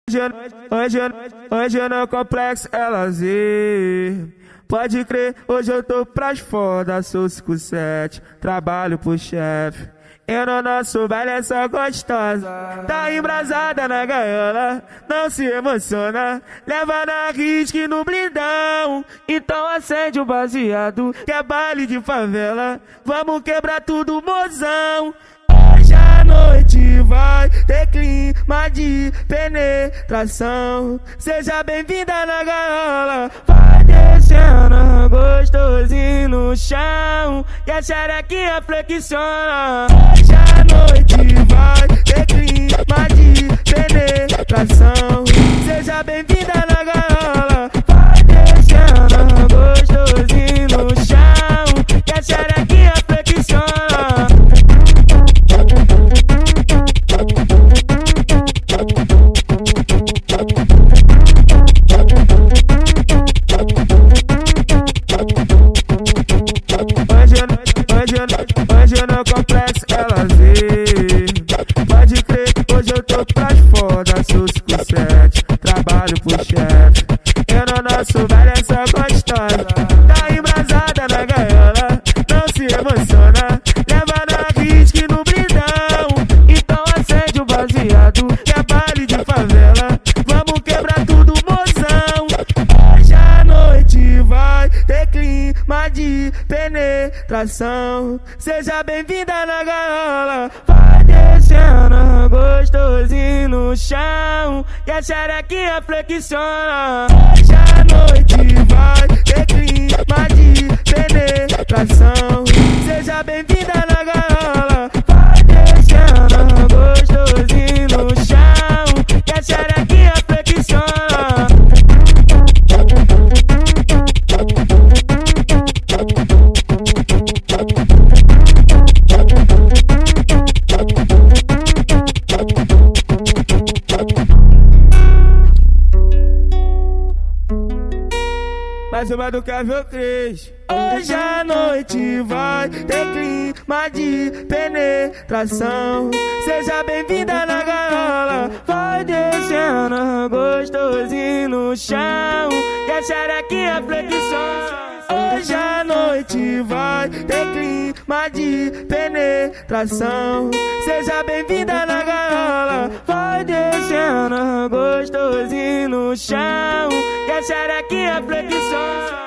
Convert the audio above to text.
Hoje no complexo é lazer. Pode crer, hoje eu tô pras foda, sou 57, trabalho pro chefe. Eu no nosso baile é só gostosa, tá embrasada na gaiola, não se emociona, leva na risque no blindão. Então acende o baseado, que é baile de favela, vamos quebrar tudo, mozão. Hoje a noite vai ter clima de penetração, seja bem-vinda na gaiola. Vai descendo gostosinho no chão, que a xerequinha flexiona. Hoje a noite vai ter clima de penetração, seja bem-vinda na gaiola. Vai descendo gostosinho no chão, que a xerequinha flexiona. Hoje no complexo é lazer. Pode crer, hoje eu tô pras foda, sou 57, trabalho pro chefe. Eu no nosso baile é só gostosa, tá embrasada na gaiola, não se emociona, leva na risque no blindão. Então acende o baseado, que é baile de favela, vamos quebrar tudo, mozão. Hoje a noite vai ter clima de penetração, seja bem-vinda na gaiola. Vai descendo gostosinho no chão, que a xerequinha flexiona. Hoje a noite vai ter clima de penetração, seja bem-vinda na gaiola. Vai descendo gostosinho no chão, que a xerequinha flexiona. Mais uma do Kevin Cris. Hoje a noite vai ter clima de penetração, seja bem-vinda na gaiola. Vai descendo gostosinho no chão, que a xerequinha flexiona. Hoje a noite vai ter clima de penetração, seja bem-vinda na gaiola. Vai descendo gostosinho no chão, que a xerequinha flexiona.